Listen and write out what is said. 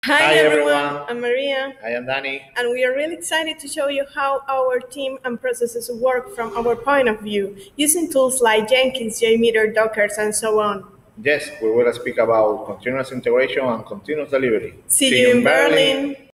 Hi everyone, I'm Maria, I am Danny. and we are really excited to show you how our team and processes work from our point of view, using tools like Jenkins, JMeter, Docker, and so on. Yes, we will speak about continuous integration and continuous delivery. See you in Berlin!